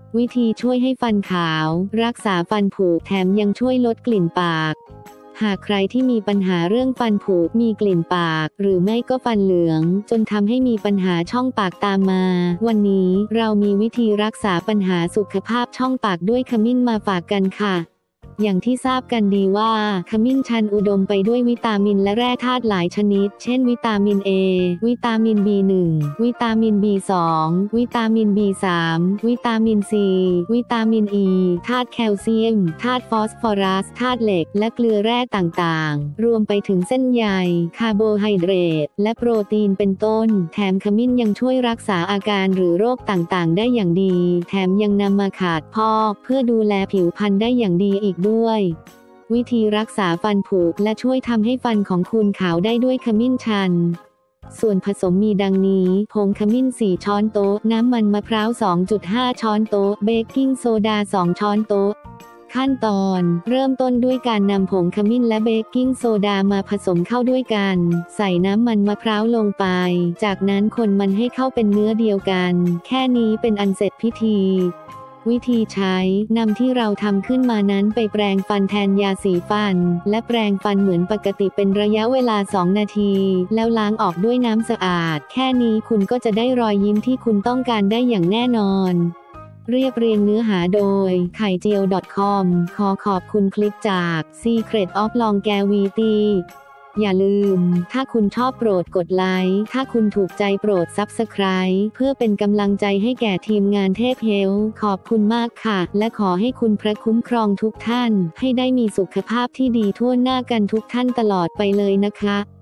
วิธีช่วยให้ฟันขาวรักษาฟันผุแถมยังช่วยลดกลิ่นปากหากใครที่มีปัญหาเรื่องฟันผุมีกลิ่นปากหรือไม่ก็ฟันเหลืองจนทำให้มีปัญหาช่องปากตามมาวันนี้เรามีวิธีรักษาปัญหาสุขภาพช่องปากด้วยขมิ้นมาฝากกันค่ะอย่างที่ทราบกันดีว่าขมิ้นชันอุดมไปด้วยวิตามินและแร่ธาตุหลายชนิดเช่นวิตามิน A วิตามิน B1 วิตามิน B2 วิตามิน B3 วิตามิน C วิตามิน E ธาตุแคลเซียมธาตุฟอสฟอรัสธาตุเหล็กและเกลือแร่ต่างๆรวมไปถึงเส้นใยคาร์โบไฮเดรตและโปรตีนเป็นต้นแถมขมิ้นยังช่วยรักษาอาการหรือโรคต่างๆได้อย่างดีแถมยังนำมาขัดพอกเพื่อดูแลผิวพรรณได้อย่างดีอีกด้วยวิธีรักษาฟันผุและช่วยทำให้ฟันของคุณขาวได้ด้วยขมิ้นชันส่วนผสมมีดังนี้ผงขมิ้น4ช้อนโต๊ะน้ำมันมะพร้าว 2.5 ช้อนโต๊ะเบกกิ้งโซดา2ช้อนโต๊ะขั้นตอนเริ่มต้นด้วยการนำผงขมิ้นและเบกกิ้งโซดามาผสมเข้าด้วยกันใส่น้ำมันมะพร้าวลงไปจากนั้นคนมันให้เข้าเป็นเนื้อเดียวกันแค่นี้เป็นอันเสร็จพิธีวิธีใช้นำที่เราทำขึ้นมานั้นไปแปรงฟันแทนยาสีฟันและแปรงฟันเหมือนปกติเป็นระยะเวลา2 นาทีแล้วล้างออกด้วยน้ำสะอาดแค่นี้คุณก็จะได้รอยยิ้มที่คุณต้องการได้อย่างแน่นอนเรียบเรียงเนื้อหาโดยไข่เจียว .com ขอขอบคุณคลิปจาก Secret of Longevityอย่าลืมถ้าคุณชอบโปรดกดไลค์ถ้าคุณถูกใจโปรด Subscribe เพื่อเป็นกำลังใจให้แก่ทีมงานเทพเฮลท์ขอบคุณมากค่ะและขอให้คุณพระคุ้มครองทุกท่านให้ได้มีสุขภาพที่ดีทั่วหน้ากันทุกท่านตลอดไปเลยนะคะ